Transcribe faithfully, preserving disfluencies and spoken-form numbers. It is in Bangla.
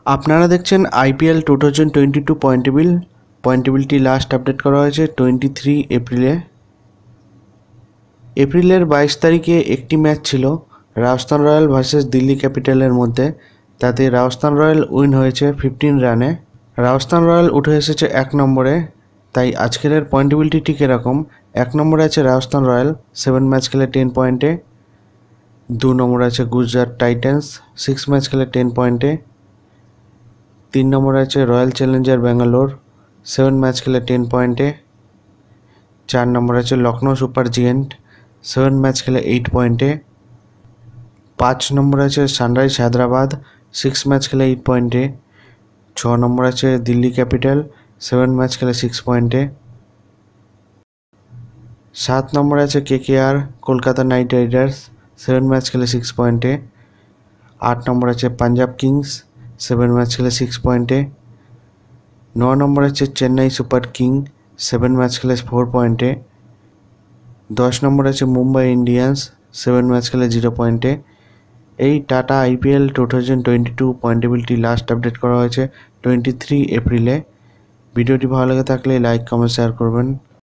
আপনারা দেখছেন IPL two thousand twenty two point table point টেবিলটি লাস্ট আপডেট করা হয়েছে টোয়েন্টি থ্রি এপ্রিলে। এপ্রিলের বাইশ তারিখে একটি ম্যাচ ছিল রাজস্থান রয়্যাল ভার্সেস দিল্লি ক্যাপিটালের মধ্যে। তাতে রাজস্থান রয়্যাল উইন হয়েছে ফিফটিন রানে। রাজস্থান রয়্যাল উঠে এসেছে এক নম্বরে। তাই আজকের পয়েন্ট টেবিলটি ঠিক এরকম: এক নম্বরে আছে রাজস্থান রয়্যাল, সেভেন ম্যাচ খেলে টেন পয়েন্টে। দু নম্বরে আছে গুজরাট টাইটান্স, সিক্স ম্যাচ খেলে টেন পয়েন্টে। তিন নম্বরে আছে royal challenger Bangalore, seven match খেলে টেন পয়েন্টে। চার নম্বরে আছে Lucknow super giant, seven match খেলে এইট পয়েন্টে। পাঁচ নম্বরে আছে সানরাইজ হায়দ্রাবাদ, সিক্স ম্যাচ খেলে এইট পয়েন্টে। ছ নম্বর আছে দিল্লি ক্যাপিটাল, সেভেন ম্যাচ খেলে সিক্স পয়েন্টে। সাত নম্বরে আছে KKR Kolkata knight Riders, seven match খেলে সিক্স পয়েন্টে। আট নম্বর আছে পাঞ্জাব কিংস, সেভেন ম্যাচ খেলে সিক্স পয়েন্টে। ন নম্বর আছে Chennai super king, seven match খেলে ফোর পয়েন্টে। দশ নম্বর আছে মুম্বাই ইন্ডিয়ান্স, সেভেন ম্যাচ খেলে জিরো পয়েন্টে। এই Tata IPL two thousand twenty two point টেবিলটি লাস্ট আপডেট করা হয়েছে টোয়েন্টি থ্রি এপ্রিলে। ভিডিওটি ভালো লেগে থাকলে লাইক কমেন্ট শেয়ার করবেন।